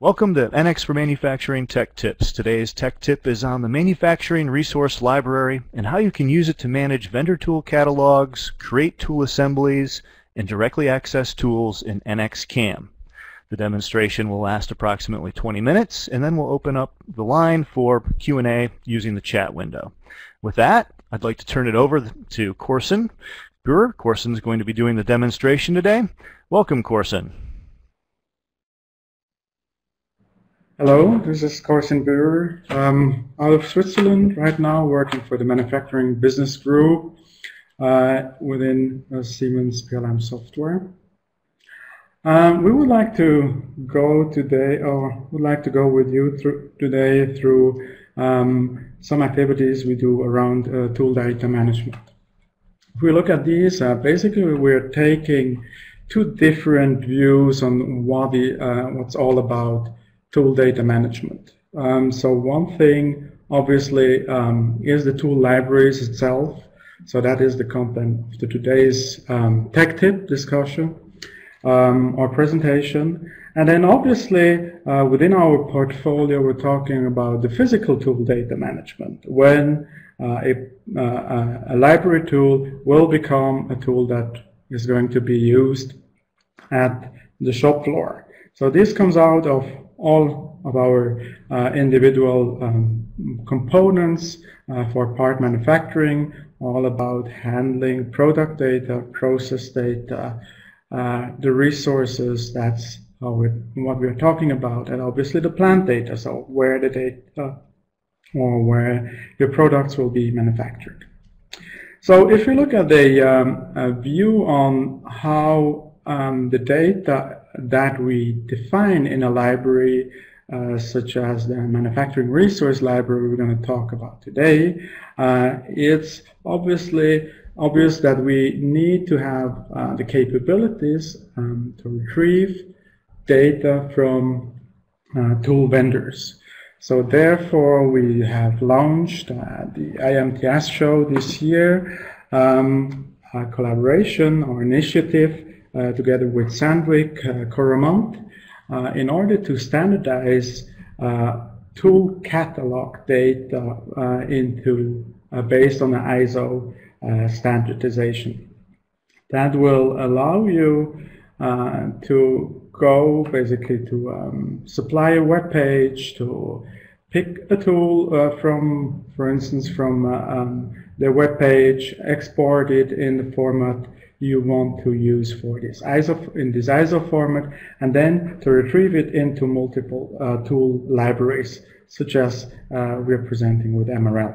Welcome to NX for Manufacturing Tech Tips. Today's tech tip is on the Manufacturing Resource Library and how you can use it to manage vendor tool catalogs, create tool assemblies, and directly access tools in NXCAM. The demonstration will last approximately 20 minutes, and then we'll open up the line for Q&A using the chat window. With that, I'd like to turn it over to Corson Brewer. Corson is going to be doing the demonstration today. Welcome, Corson. Hello, this is Corson Brewer, out of Switzerland right now, working for the manufacturing business group within Siemens PLM software. We would like to go today, or would like to go with you today through some activities we do around tool data management. If we look at these, basically we're taking two different views on what's all about tool data management. So one thing obviously is the tool libraries itself. So that is the content of today's tech tip discussion or presentation. And then obviously within our portfolio we're talking about the physical tool data management, when a library tool will become a tool that is going to be used at the shop floor. So this comes out of all of our individual components for part manufacturing, all about handling product data, process data, the resources, that's what we're talking about, and obviously the plant data, so where the data or where your products will be manufactured. So if you look at a view on how the data that we define in a library, such as the manufacturing resource library we're going to talk about today, it's obviously obvious that we need to have the capabilities to retrieve data from tool vendors. So therefore we have launched the IMTS show this year, a collaboration or initiative together with Sandvik, Coromant, in order to standardize tool catalog data based on the ISO standardization. That will allow you to go basically to supply a web page, to pick a tool for instance, from the web page, export it in the format you want to use for this ISO format, and then to retrieve it into multiple tool libraries, such as we're presenting with MRL.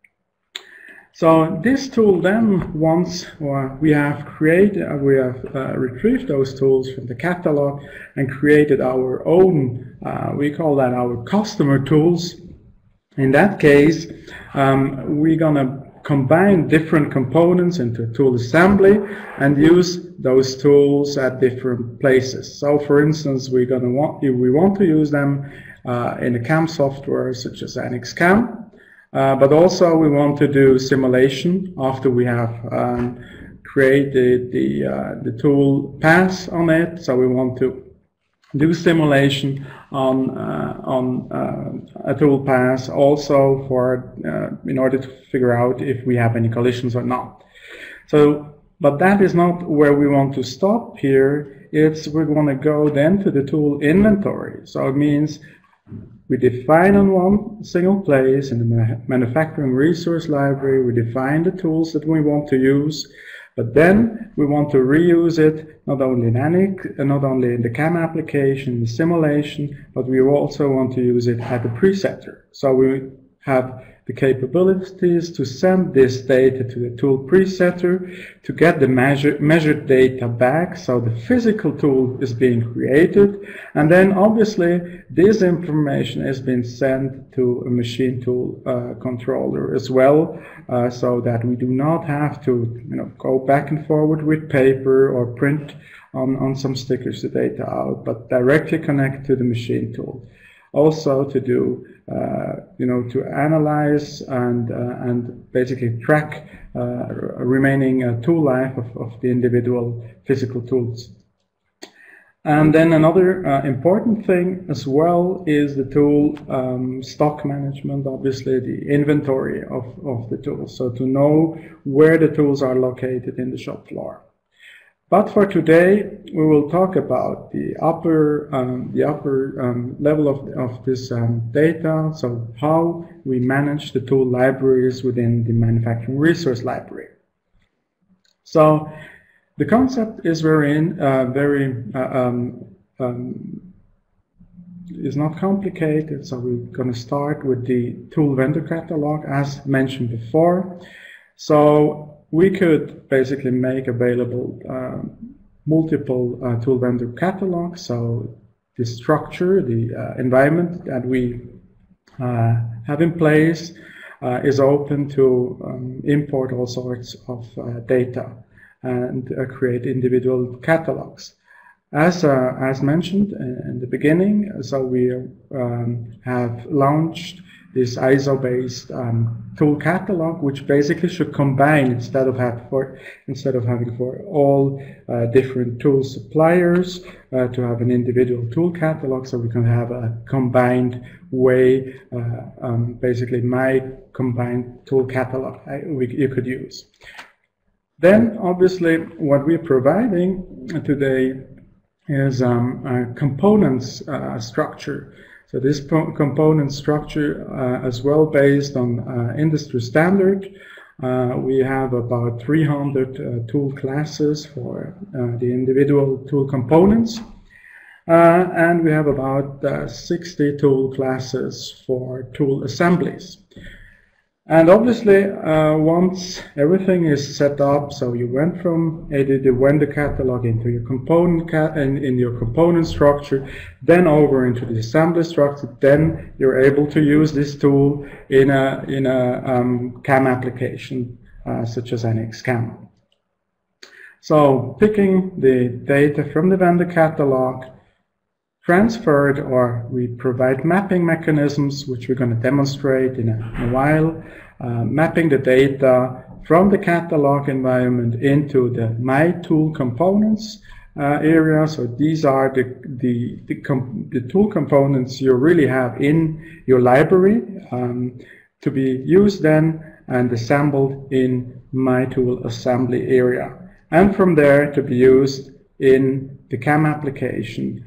So this tool then, once we have retrieved those tools from the catalog and created our own, we call that our customer tools. In that case, we're gonna combine different components into a tool assembly and use those tools at different places. So for instance, we want to use them in the CAM software such as NXCAM, but also we want to do simulation after we have created the tool path on it. So we want to do simulation on a tool path also for in order to figure out if we have any collisions or not. So, but that is not where we want to stop here. We're going to go then to the tool inventory. So it means we define on one single place in the manufacturing resource library, we define the tools that we want to use, but then we want to reuse it not only in the CAM application, the simulation, but we also want to use it at the presetter. So we have the capabilities to send this data to the tool presetter to get the measured data back. So the physical tool is being created, and then obviously this information has been sent to a machine tool controller as well, so that we do not have to go back and forward with paper or print on some stickers the data out, but directly connect to the machine tool. Also to do, to analyze and basically track remaining tool life of the individual physical tools. And then another important thing as well is the tool stock management, obviously the inventory of the tools. So to know where the tools are located in the shop floor. But for today, we will talk about the upper level of this data, so how we manage the tool libraries within the manufacturing resource library. So the concept is is not complicated. So we're going to start with the tool vendor catalog, as mentioned before. So we could basically make available multiple tool vendor catalogs. So the structure, the environment that we have in place is open to import all sorts of data and create individual catalogs. As mentioned in the beginning, so we have launched this ISO-based tool catalog, which basically should combine instead of having for all different tool suppliers to have an individual tool catalog, so we can have a combined way, basically my combined tool catalog you could use. Then obviously what we're providing today is a components structure. So this component structure as well based on industry standard. We have about 300 tool classes for the individual tool components. And we have about 60 tool classes for tool assemblies. And obviously, once everything is set up, so you went from the vendor catalog into your component in your component structure, then over into the assembly structure, then you're able to use this tool in a CAM application such as NXCAM. So picking the data from the vendor catalog, transferred, or we provide mapping mechanisms, which we're going to demonstrate in a while, mapping the data from the catalog environment into the My Tool Components area. So these are the tool components you really have in your library to be used then and assembled in My Tool Assembly area. And from there to be used in the CAM application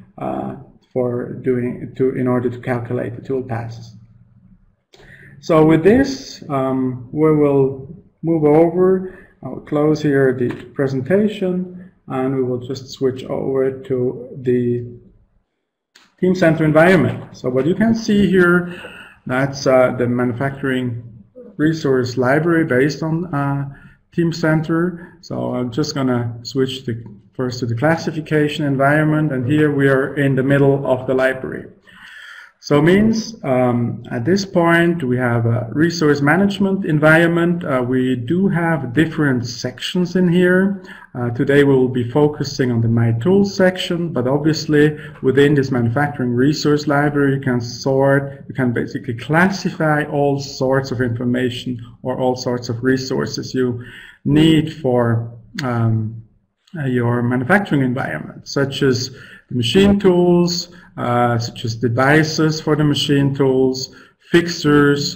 in order to calculate the tool passes. So with this, we will move over. I'll close here the presentation, and we will just switch over to the Teamcenter environment. So what you can see here, that's the manufacturing resource library based on Teamcenter. So I'm just going to switch first to the classification environment, and here we are in the middle of the library. So means at this point we have a resource management environment. We do have different sections in here. Today we will be focusing on the My Tools section, but obviously within this manufacturing resource library you can basically classify all sorts of information or all sorts of resources you need for your manufacturing environment, such as the machine tools, such as devices for the machine tools, fixtures,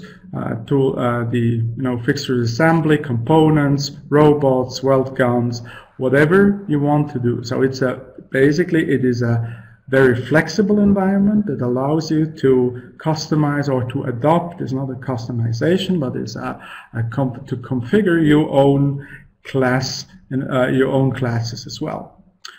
fixtures assembly, components, robots, weld guns, whatever you want to do. So it's basically it is a very flexible environment that allows you to customize or to adopt. It's not a customization, but it's to configure your own class and your own classes as well.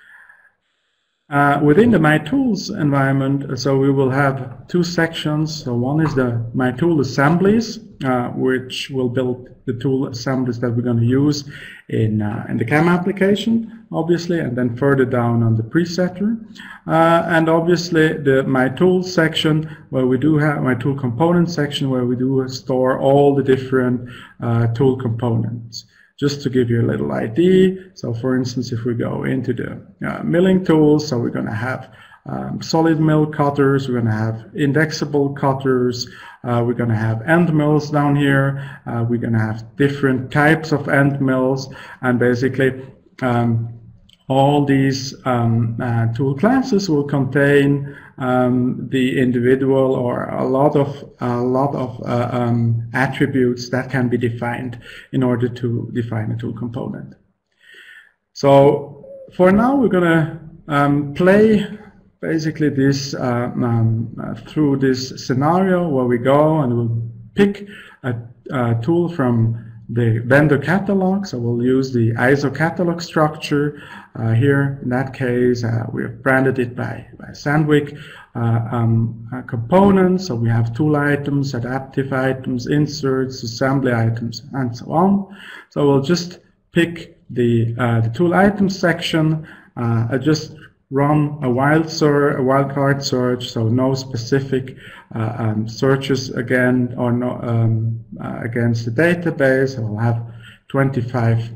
Within the My Tools environment, so we will have two sections. So one is the My Tool Assemblies, which will build the tool assemblies that we're going to use in the CAM application, obviously, and then further down on the presetter. And obviously the My Tools section, where we do have My Tool Components section, where we do store all the different tool components. Just to give you a little idea, so for instance, if we go into the milling tools, so we're going to have solid mill cutters, we're going to have indexable cutters, we're going to have end mills down here, we're going to have different types of end mills, and basically all these tool classes will contain the individual or a lot of attributes that can be defined in order to define a tool component. So for now, we're going to play basically this through this scenario where we go and we'll pick a tool from the vendor catalog. So we'll use the ISO catalog structure. Here, in that case, we have branded it by Sandvik components. So we have tool items, adaptive items, inserts, assembly items, and so on. So we'll just pick the tool items section. I just run a wildcard search, so no specific searches again or no against the database. I'll have 25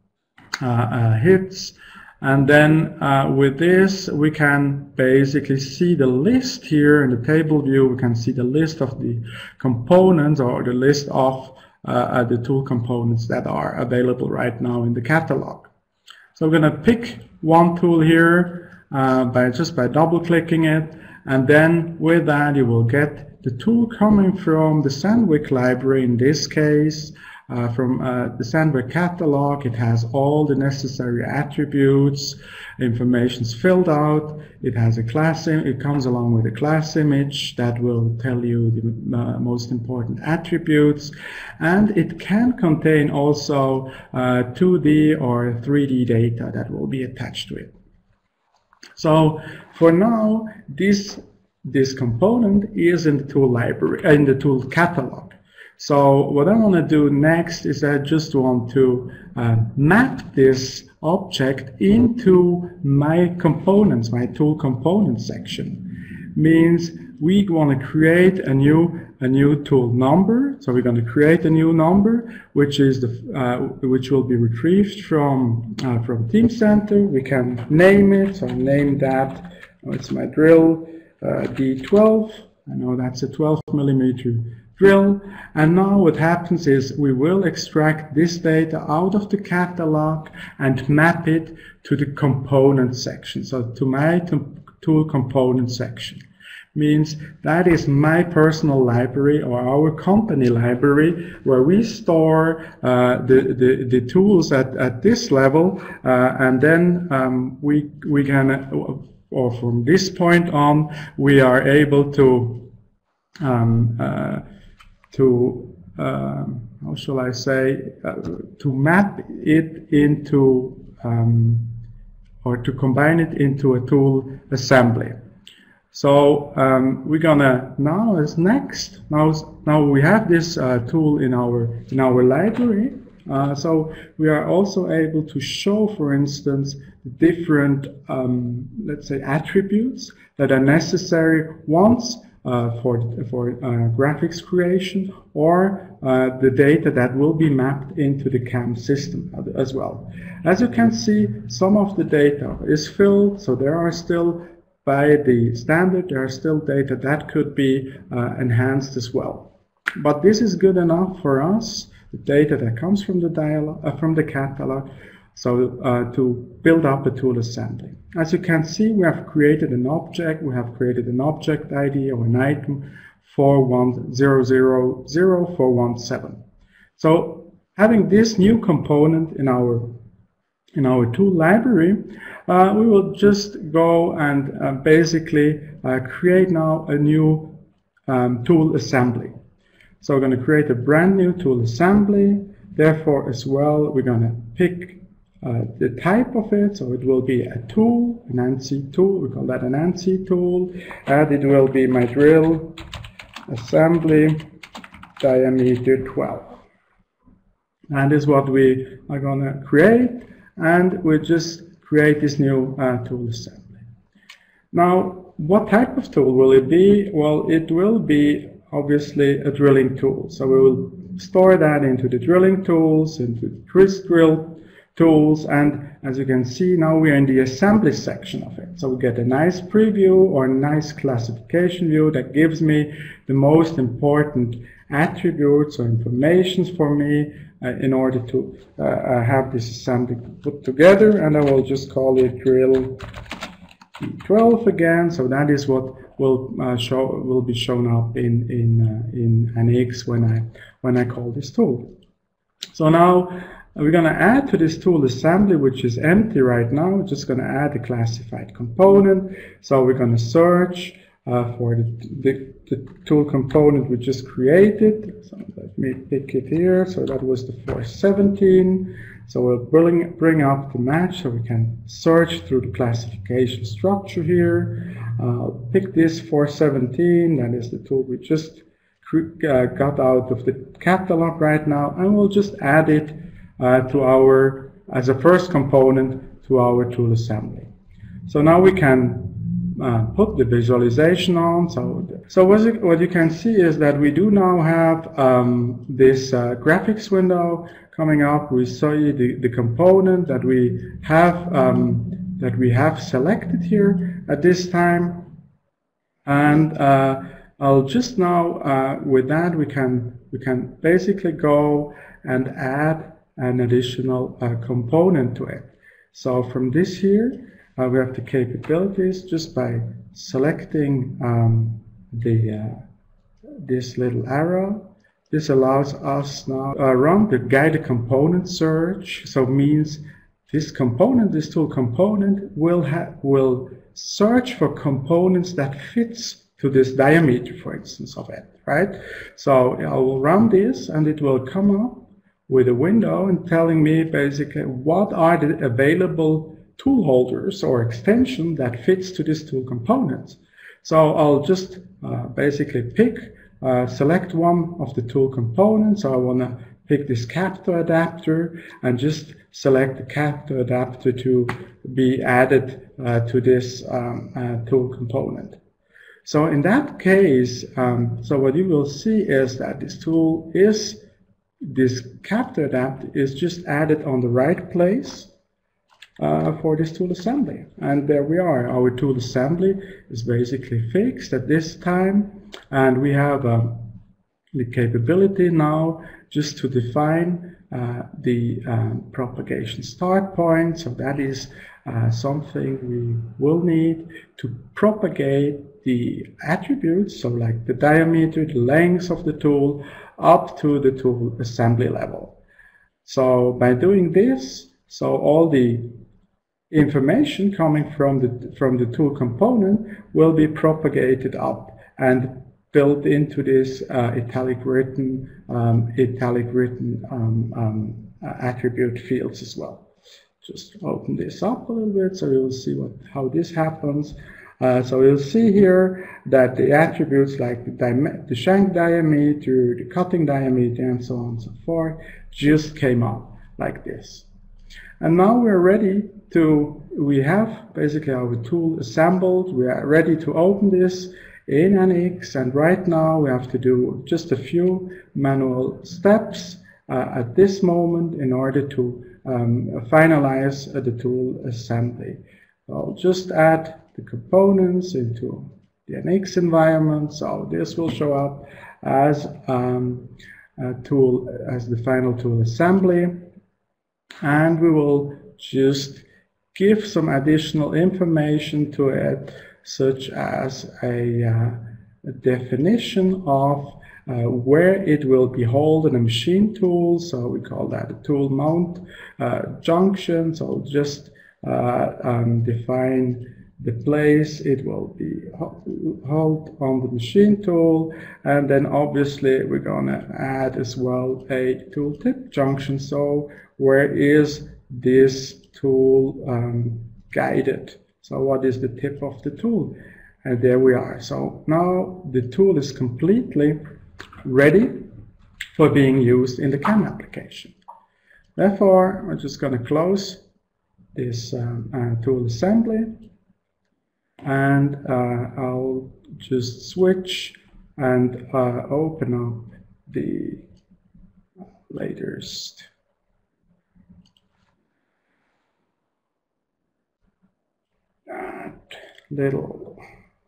hits, and then with this we can basically see the list here in the table view. We can see the list of the components or the list of the tool components that are available right now in the catalog. So we're going to pick one tool here by double clicking it, and then with that you will get the tool coming from the Sandvik library. In this case, from the Sandvik catalog, it has all the necessary attributes, information's filled out. It has a class. It comes along with a class image that will tell you the most important attributes, and it can contain also 2D or 3D data that will be attached to it. So for now, this component is in the tool library, in the tool catalog. So what I want to do next is I just want to map this object into my components, my tool component section. Means we want to create a new tool number. So we're going to create a new number, which is which will be retrieved from Teamcenter. We can name it. So name that. Oh, it's my drill D12. I know that's a 12mm drill. And now what happens is we will extract this data out of the catalog and map it to the component section. So to my tool component section. Means that is my personal library or our company library where we store the tools at this level, and then we can, or from this point on, we are able to how shall I say, to map it into or to combine it into a tool assembly. So we're gonna now as next. Now we have this tool in our library. So we are also able to show, for instance, different let's say attributes that are necessary once for graphics creation, or the data that will be mapped into the CAM system as well. As you can see, some of the data is filled, so there are still, by the standard, there are still data that could be enhanced as well. But this is good enough for us, the data that comes from the catalog, so to build up a tool assembly. As you can see, we have created an object. We have created an object ID or an item 410000417. So having this new component in our tool library, we will just go and basically create now a new tool assembly. So we're going to create a brand new tool assembly. Therefore, as well, we're going to pick the type of it. So it will be a tool, an ANSI tool. We call that an ANSI tool. And it will be my drill assembly diameter 12. And this is what we are going to create. And we just create this new tool assembly. Now, what type of tool will it be? Well, it will be obviously a drilling tool. So we will store that into the drilling tools, into the twist drill tools, and as you can see now we're in the assembly section of it. So we get a nice preview or a nice classification view that gives me the most important attributes or informations for me in order to have this assembly put together, and I will just call it drill E12 again. So that is what will be shown up in NX when I call this tool. So now we're going to add to this tool assembly, which is empty right now. We're just going to add a classified component. So we're going to search for the tool component we just created. So let me pick it here. So that was the 417. So we'll bring up the match so we can search through the classification structure here. Pick this 417. That is the tool we just got out of the catalog right now, and we'll just add it as a first component to our tool assembly. So now we can put the visualization on. So what you can see is that we do now have this graphics window coming up. We see the component that we have selected here at this time, and I'll just now with that we can basically go and add an additional component to it. So from this here we have the capabilities just by selecting this little arrow. This allows us now run the guided component search. So it means this tool component will search for components that fits to this diameter, for instance, of it, right? So I will run this and it will come up with a window and telling me basically what are the available tool holders or extension that fits to this tool component. So I'll just basically select one of the tool components. So I want to pick this captor adapter and just select the captor adapter to be added to this tool component. So in that case, so what you will see is that this captor adapter is just added on the right place for this tool assembly. And there we are. Our tool assembly is basically fixed at this time, and we have the capability now just to define the propagation start point. So that is something we will need to propagate the attributes, so like the diameter, the length of the tool, up to the tool assembly level. So by doing this, so all the information coming from the tool component will be propagated up and built into this italic written attribute fields as well. Just open this up a little bit so you'll see how this happens. So you'll see here that the attributes like the shank diameter, the cutting diameter, and so on and so forth just came up like this. And now we're ready we have basically our tool assembled. We are ready to open this in NX, and right now we have to do just a few manual steps at this moment in order to finalize the tool assembly. I'll just add the components into the NX environment. So this will show up as the final tool assembly, and we will just give some additional information to it, such as a definition of where it will be held in a machine tool. So we call that a tool mount junction. So I'll just define the place it will be held on the machine tool, and then obviously we're going to add as well a tooltip junction. So where is this tool guided? So what is the tip of the tool? And there we are. So now the tool is completely ready for being used in the CAM application. Therefore, we're just going to close this tool assembly, and I'll just switch and open up the latest little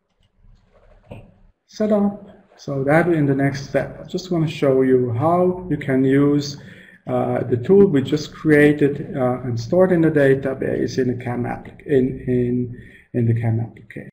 setup. So that in the next step, I just want to show you how you can use the tool we just created and stored in the database in the CAM in the CAM application.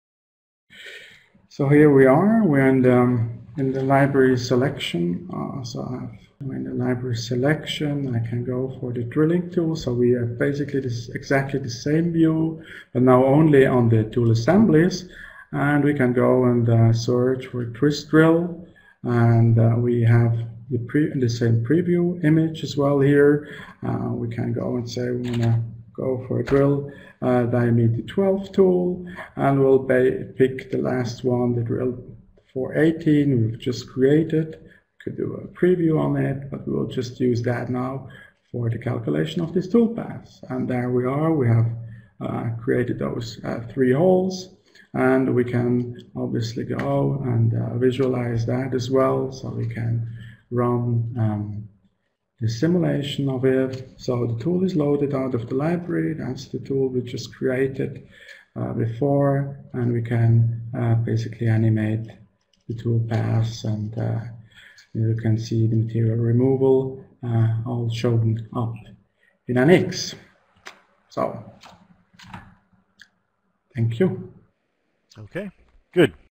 So here we are. We're in the library selection. So I'm in the library selection. I can go for the drilling tool. So we have basically exactly the same view, but now only on the tool assemblies. And we can go and search for twist drill, and we have the same preview image as well here. We can go and say we want to go for a drill diameter 12 tool, and we'll pick the last one, the drill 418 we've just created. We could do a preview on it, but we'll just use that now for the calculation of this tool path. And there we are. We have created those 3 holes. And we can obviously go and visualize that as well, so we can run the simulation of it. So the tool is loaded out of the library. That's the tool we just created before, and we can basically animate the tool paths, and you can see the material removal all shown up in NX. So, thank you. Okay, good.